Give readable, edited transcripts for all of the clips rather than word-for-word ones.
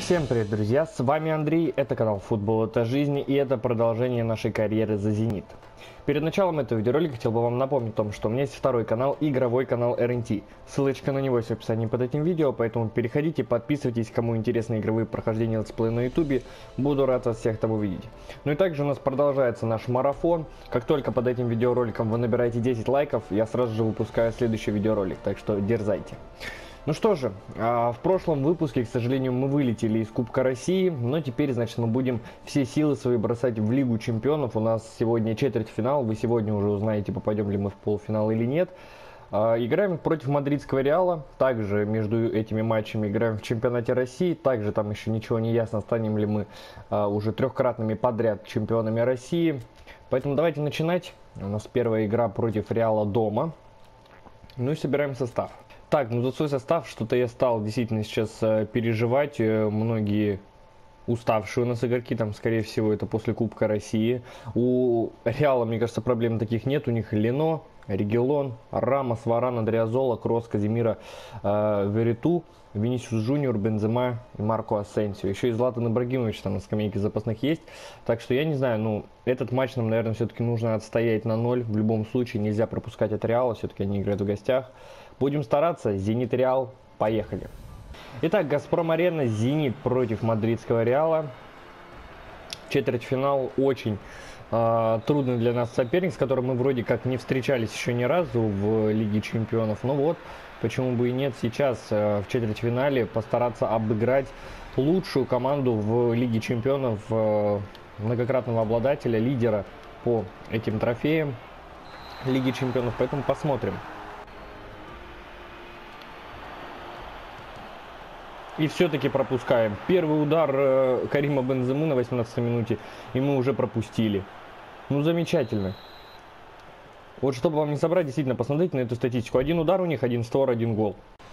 Всем привет, друзья, с вами Андрей, это канал Футбол это жизнь, и это продолжение нашей карьеры за Зенит. Перед началом этого видеоролика хотел бы вам напомнить о том, что у меня есть второй канал, игровой канал РНТ. Ссылочка на него есть в описании под этим видео, поэтому переходите, подписывайтесь, кому интересны игровые прохождения летсплея на ютубе, буду рад вас всех там увидеть. Ну и также у нас продолжается наш марафон, как только под этим видеороликом вы набираете 10 лайков, я сразу же выпускаю следующий видеоролик, так что дерзайте. Ну что же, в прошлом выпуске, к сожалению, мы вылетели из Кубка России, но теперь, значит, мы будем все силы свои бросать в Лигу Чемпионов. У нас сегодня четвертьфинал, вы сегодня уже узнаете, попадем ли мы в полуфинал или нет. Играем против мадридского Реала, также между этими матчами играем в чемпионате России, также там еще ничего не ясно, станем ли мы уже трехкратными подряд чемпионами России. Поэтому давайте начинать. У нас первая игра против Реала дома. Ну и собираем состав. Так, ну за свой состав что-то я стал действительно сейчас переживать. Многие уставшие у нас игроки, там, скорее всего, это после Кубка России. У Реала, мне кажется, проблем таких нет. У них Лено, Регилон, Рамос, Варан, Андреазола, Кросс, Казимира, Вериту, Винисиус Джуниор, Бензема и Марко Асенсио. Еще и Златан Ибрагимович там на скамейке запасных есть. Так что я не знаю, ну, этот матч нам, наверное, все-таки нужно отстоять на 0. В любом случае нельзя пропускать от Реала, все-таки они играют в гостях. Будем стараться. Зенит Реал. Поехали. Итак, Газпром Арена. Зенит против мадридского Реала. Четвертьфинал. Очень трудный для нас соперник, с которым мы вроде как не встречались еще ни разу в Лиге Чемпионов. Но вот, почему бы и нет, сейчас в четвертьфинале постараться обыграть лучшую команду в Лиге Чемпионов, многократного обладателя, лидера по этим трофеям Лиги Чемпионов. Поэтому посмотрим. И все-таки пропускаем. Первый удар Карима Бенземы на 18-й минуте, и мы уже пропустили. Ну, замечательно. Вот чтобы вам не собрать, действительно, посмотрите на эту статистику. Один удар у них, один створ, один гол.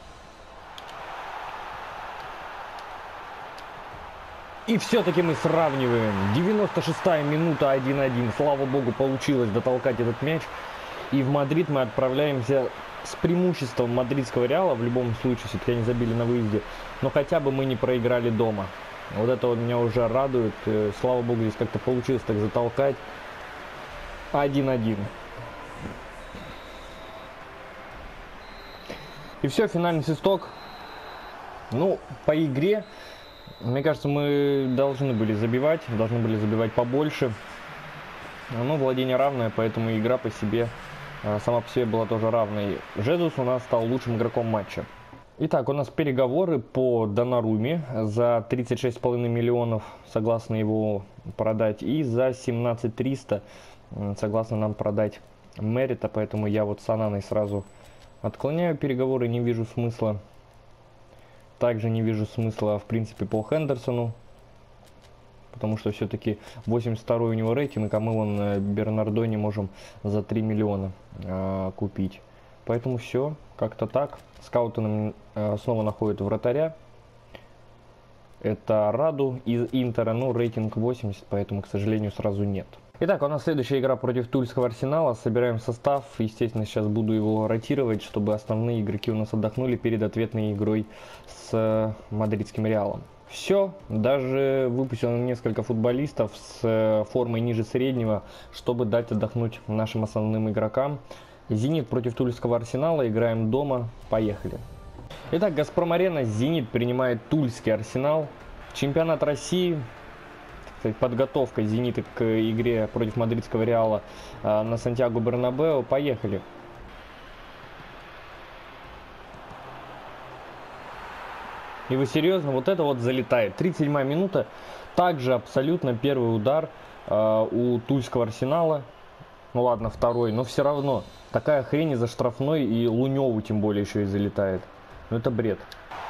И все-таки мы сравниваем. 96-я минута, 1-1. Слава богу, получилось дотолкать этот мяч. И в Мадрид мы отправляемся с преимуществом мадридского Реала. В любом случае, все-таки они забили на выезде. Но хотя бы мы не проиграли дома. Вот это вот меня уже радует. Слава богу, здесь как-то получилось так затолкать. 1-1. И все, финальный свисток. Ну, по игре, мне кажется, мы должны были забивать побольше. Но владение равное, поэтому игра по себе, сама по себе была тоже равной. Жезус у нас стал лучшим игроком матча. Итак, у нас переговоры по Донаруме за 36,5 миллионов, согласно его продать, и за 17,300 согласно нам продать Мерита, поэтому я вот с Ананой сразу отклоняю переговоры, не вижу смысла. Также не вижу смысла, в принципе, по Хендерсону, потому что все-таки 82-й у него рейтинг, а мы вон Бернардони можем за 3 миллиона купить. Поэтому все, как-то так. Скауты нам снова находят вратаря. Это Раду из Интера, ну рейтинг 80, поэтому, к сожалению, сразу нет. Итак, у нас следующая игра против Тульского Арсенала. Собираем состав. Естественно, сейчас буду его ротировать, чтобы основные игроки у нас отдохнули перед ответной игрой с мадридским Реалом. Все, даже выпустил несколько футболистов с формой ниже среднего, чтобы дать отдохнуть нашим основным игрокам. Зенит против Тульского Арсенала. Играем дома. Поехали. Итак, Газпром Арена. Зенит принимает Тульский Арсенал. Чемпионат России. Кстати, подготовка Зенита к игре против мадридского Реала на Сантьяго Бернабеу. Поехали. И вы серьезно? Вот это вот залетает. 37-я минута. Также абсолютно первый удар у Тульского Арсенала. Ну ладно, второй, но все равно. Такая хрень из-за штрафной, и Луневу тем более еще и залетает. Ну это бред.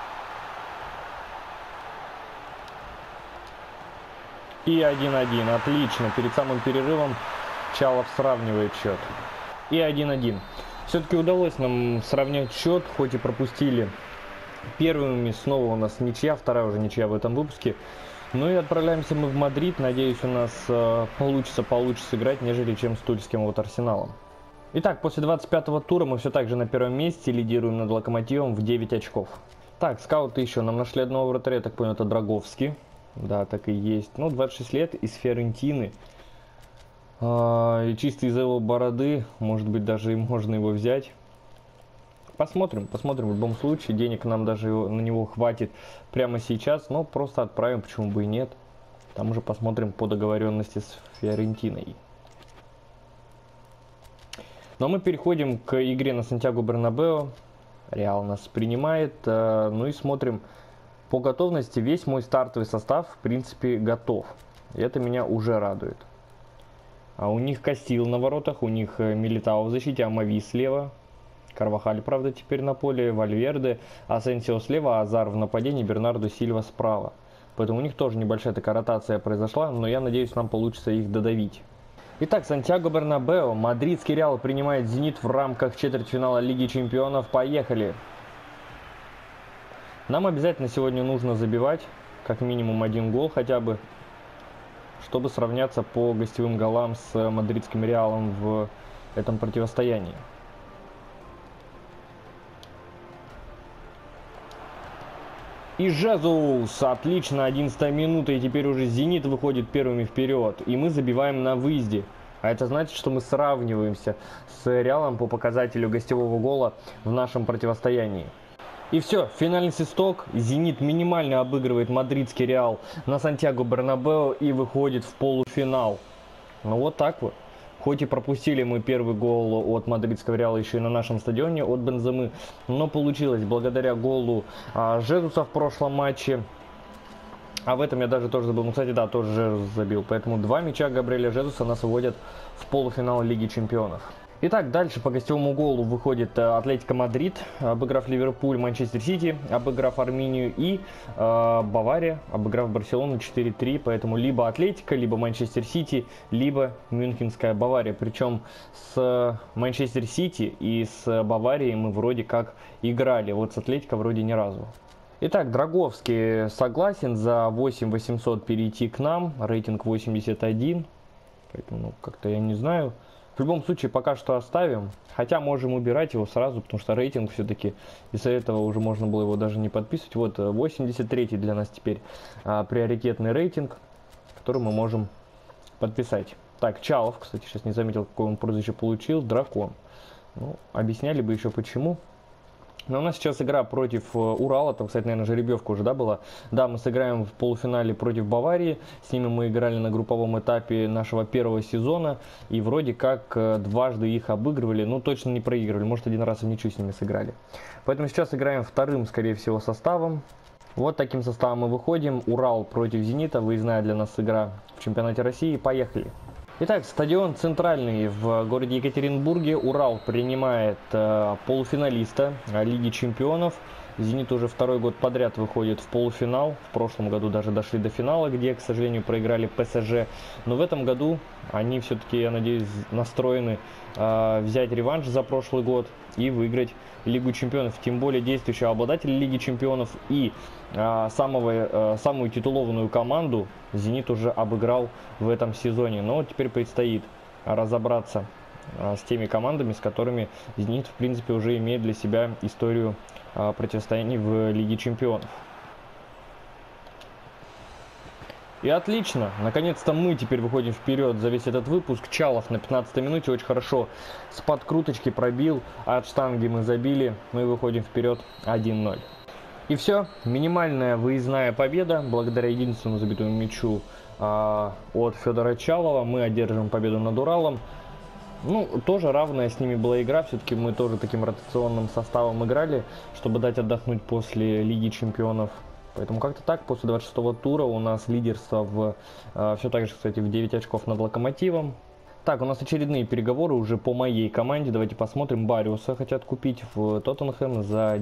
И 1-1. Отлично. Перед самым перерывом Чалов сравнивает счет. И 1-1. Все-таки удалось нам сравнять счет, хоть и пропустили первыми. Снова у нас ничья, вторая уже ничья в этом выпуске. Ну и отправляемся мы в Мадрид. Надеюсь, у нас получится получше сыграть, нежели чем с Тульским вот Арсеналом. Итак, после 25-го тура мы все так же на первом месте, лидируем над Локомотивом в 9 очков. Так, скауты еще нам нашли одного вратаря, я так понял, это Драговский. Да, так и есть. Ну, 26 лет, из Фиорентины. И чисто из-за его бороды, может быть, даже и можно его взять. Посмотрим в любом случае. Денег нам даже на него хватит прямо сейчас, но просто отправим, почему бы и нет. Там уже посмотрим по договоренности с Фиорентиной. Но мы переходим к игре на Сантьяго Бернабеу. Реал нас принимает. Ну и смотрим по готовности. Весь мой стартовый состав, в принципе, готов. И это меня уже радует. А у них Кастил на воротах, у них Милитао в защите, Амави слева. Карвахаль, правда, теперь на поле, Вальверде, Асенсио слева, Азар в нападении, Бернардо Сильва справа. Поэтому у них тоже небольшая такая ротация произошла, но я надеюсь, нам получится их додавить. Итак, Сантьяго Бернабеу, мадридский Реал принимает Зенит в рамках четвертьфинала Лиги Чемпионов. Поехали! Нам обязательно сегодня нужно забивать, как минимум один гол хотя бы, чтобы сравняться по гостевым голам с мадридским Реалом в этом противостоянии. И Жезус, отлично, 11 минута, и теперь уже Зенит выходит первыми вперед, и мы забиваем на выезде. А это значит, что мы сравниваемся с Реалом по показателю гостевого гола в нашем противостоянии. И все, финальный свисток, Зенит минимально обыгрывает мадридский Реал на Сантьяго Бернабеу и выходит в полуфинал. Ну вот так вот. Хоть и пропустили мы первый гол от мадридского Реала еще и на нашем стадионе, от Бенземы, но получилось благодаря голу Жезуса в прошлом матче. А в этом я даже тоже забыл. Ну, кстати, да, тоже Жезус забил. Поэтому два мяча Габриэля Жезуса нас выводят в полуфинал Лиги Чемпионов. Итак, дальше по гостевому голу выходит Атлетико Мадрид, обыграв Ливерпуль, Манчестер Сити, обыграв Арминию, и Бавария, обыграв Барселону 4-3. Поэтому либо Атлетико, либо Манчестер Сити, либо Мюнхенская Бавария. Причем с Манчестер Сити и с Баварией мы вроде как играли, вот с Атлетико вроде ни разу. Итак, Драговский согласен за 8800 перейти к нам, рейтинг 81, поэтому ну, как-то я не знаю. В любом случае, пока что оставим, хотя можем убирать его сразу, потому что рейтинг все-таки, из-за этого уже можно было его даже не подписывать. Вот 83 для нас теперь приоритетный рейтинг, который мы можем подписать. Так, Чалов, кстати, сейчас не заметил, какое он прозвище получил, Дракон. Ну, объясняли бы еще почему. Но у нас сейчас игра против Урала, там, кстати, наверное, жеребьевка уже, да, была? Да, мы сыграем в полуфинале против Баварии, с ними мы играли на групповом этапе нашего первого сезона, и вроде как дважды их обыгрывали, ну, точно не проигрывали, может, один раз в ничью с ними сыграли. Поэтому сейчас играем вторым, скорее всего, составом. Вот таким составом мы выходим. Урал против Зенита, выездная для нас игра в чемпионате России, поехали. Итак, стадион Центральный в городе Екатеринбурге. Урал принимает полуфиналиста Лиги Чемпионов. Зенит уже второй год подряд выходит в полуфинал. В прошлом году даже дошли до финала, где, к сожалению, проиграли ПСЖ. Но в этом году они все-таки, я надеюсь, настроены взять реванш за прошлый год и выиграть Лигу Чемпионов. Тем более действующий обладатель Лиги Чемпионов и самую титулованную команду Зенит уже обыграл в этом сезоне. Но вот теперь предстоит разобраться с теми командами, с которыми Зенит, в принципе, уже имеет для себя историю противостояний в Лиге Чемпионов. И отлично, наконец-то мы теперь выходим вперед за весь этот выпуск. Чалов на 15-й минуте очень хорошо с подкруточки пробил, а от штанги мы забили, мы выходим вперед 1-0. И все, минимальная выездная победа, благодаря единственному забитому мячу от Федора Чалова, мы одержим победу над Уралом. Ну, тоже равная с ними была игра, все-таки мы тоже таким ротационным составом играли, чтобы дать отдохнуть после Лиги Чемпионов. Поэтому как-то так, после 26-го тура у нас лидерство все так же, кстати, в 9 очков над Локомотивом. Так, у нас очередные переговоры уже по моей команде, давайте посмотрим. Бариуса хотят купить в Тоттенхэм за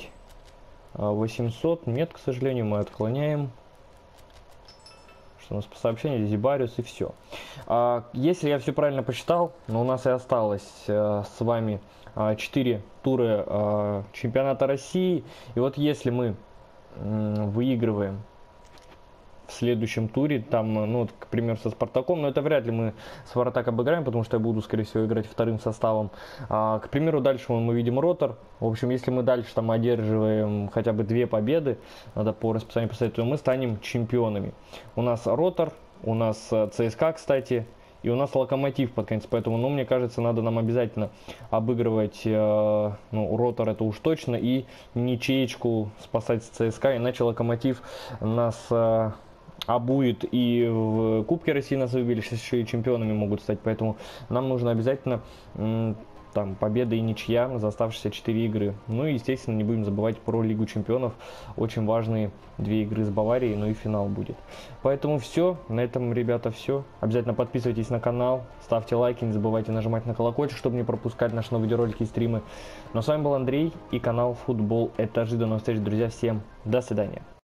9800, нет, к сожалению, мы отклоняем. Что у нас по сообщению, здесь Бариус и все. Если я все правильно посчитал, но у нас и осталось с вами 4 тура чемпионата России. И вот если мы выигрываем в следующем туре, там, ну, вот, к примеру, со Спартаком, но это вряд ли мы Спартак обыграем, потому что я буду, скорее всего, играть вторым составом. К примеру, дальше мы видим Ротор. В общем, если мы дальше там одерживаем хотя бы 2 победы, надо по расписанию поставить, то мы станем чемпионами. У нас Ротор, у нас ЦСКА, кстати, и у нас Локомотив под конец, поэтому, ну, мне кажется, надо нам обязательно обыгрывать, ну, Ротор это уж точно, и ничеечку спасать с ЦСКА, иначе Локомотив нас обует и в Кубке России нас выбили, сейчас еще и чемпионами могут стать, поэтому нам нужно обязательно там победа и ничья за оставшиеся 4 игры. Ну и, естественно, не будем забывать про Лигу Чемпионов. Очень важные 2 игры с Баварией, ну и финал будет. Поэтому все. На этом, ребята, все. Обязательно подписывайтесь на канал, ставьте лайки, не забывайте нажимать на колокольчик, чтобы не пропускать наши новые видеоролики и стримы. Ну а с вами был Андрей и канал Футбол Этажи. До новых встреч, друзья. Всем до свидания.